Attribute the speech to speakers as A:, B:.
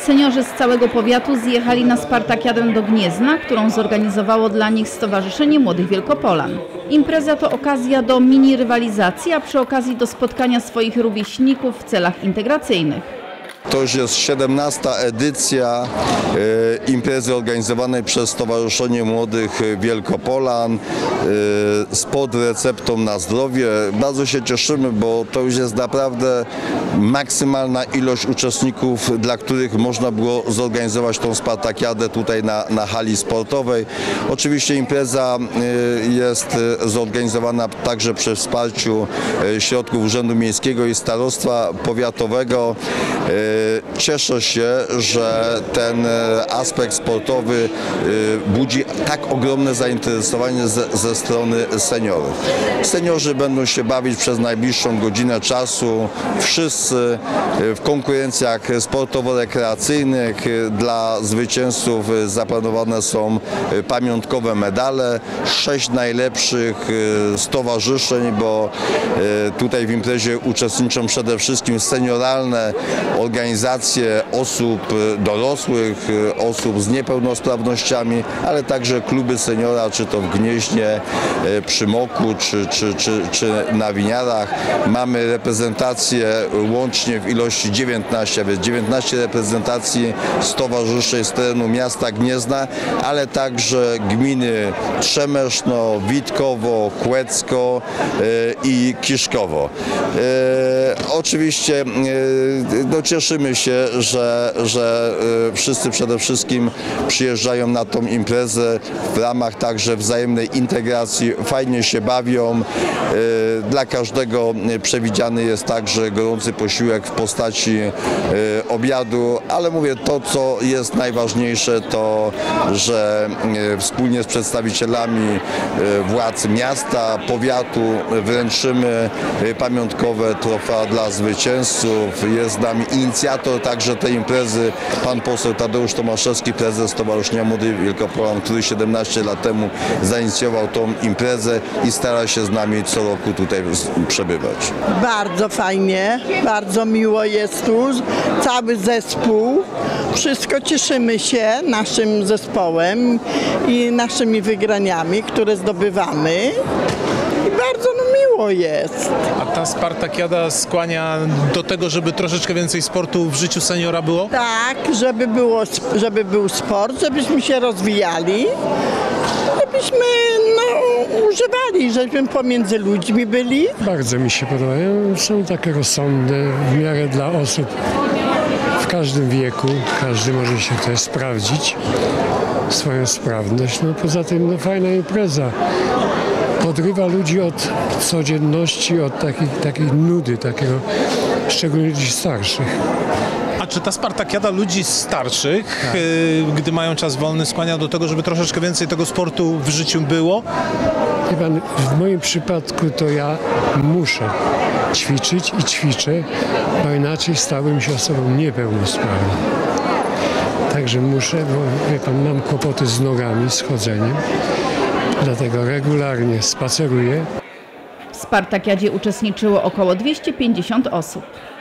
A: Seniorzy z całego powiatu zjechali na Spartakiadę do Gniezna, którą zorganizowało dla nich Stowarzyszenie Młodych Wielkopolan. Impreza to okazja do mini rywalizacji, a przy okazji do spotkania swoich rówieśników w celach integracyjnych.
B: To już jest 17. edycja imprezy organizowanej przez Stowarzyszenie Młodych Wielkopolan pod receptą na zdrowie. Bardzo się cieszymy, bo to już jest naprawdę maksymalna ilość uczestników, dla których można było zorganizować tą Spartakiadę tutaj na hali sportowej. Oczywiście impreza jest zorganizowana także przy wsparciu środków Urzędu Miejskiego i Starostwa Powiatowego. Cieszę się, że ten aspekt sportowy budzi tak ogromne zainteresowanie ze strony seniorów. Seniorzy będą się bawić przez najbliższą godzinę czasu. Wszyscy w konkurencjach sportowo-rekreacyjnych. Dla zwycięzców zaplanowane są pamiątkowe medale. 6 najlepszych stowarzyszeń, bo tutaj w imprezie uczestniczą przede wszystkim senioralne organizacje osób dorosłych, osób z niepełnosprawnościami, ale także kluby seniora, czy to w Gnieźnie, przy Moku, czy na Winiarach. Mamy reprezentacje łącznie w ilości 19, a więc 19 reprezentacji stowarzyszeń z terenu miasta Gniezna, ale także gminy Trzemeszno, Witkowo, Kłecko i Kiszkowo. Oczywiście cieszymy się, że wszyscy przede wszystkim przyjeżdżają na tą imprezę w ramach także wzajemnej integracji, fajnie się bawią. Dla każdego przewidziany jest także gorący posiłek w postaci obiadu, ale mówię, to co jest najważniejsze, to że wspólnie z przedstawicielami władz miasta, powiatu wręczymy pamiątkowe trofea dla zwycięzców. Jest z nami inicjator także tej imprezy, pan poseł Tadeusz Tomaszewski, prezes Stowarzyszenia Młodych Wielkopolan, który 17 lat temu zainicjował tą imprezę i stara się z nami co roku tutaj przebywać.
C: Bardzo fajnie, bardzo miło jest tu, cały zespół. Wszystko cieszymy się naszym zespołem i naszymi wygraniami, które zdobywamy. I bardzo miło jest.
D: A ta Spartakiada skłania do tego, żeby troszeczkę więcej sportu w życiu seniora było?
C: Tak, żeby był sport, żebyśmy się rozwijali, żebyśmy używali, żebyśmy pomiędzy ludźmi byli.
E: Bardzo mi się podobają. Są takie rozsądne w miarę dla osób w każdym wieku. Każdy może się tutaj sprawdzić swoją sprawność. Poza tym fajna impreza. Odrywa ludzi od codzienności, od takiej nudy, szczególnie ludzi starszych.
D: A czy ta Spartakiada ludzi starszych, tak, gdy mają czas wolny, skłania do tego, żeby troszeczkę więcej tego sportu w życiu było?
E: Wie pan, w moim przypadku to ja muszę ćwiczyć i ćwiczę, bo inaczej stałbym się osobą niepełnosprawną. Także muszę, bo wie pan, mam kłopoty z nogami, z chodzeniem. Dlatego regularnie spaceruję.
A: W Spartakiadzie uczestniczyło około 250 osób.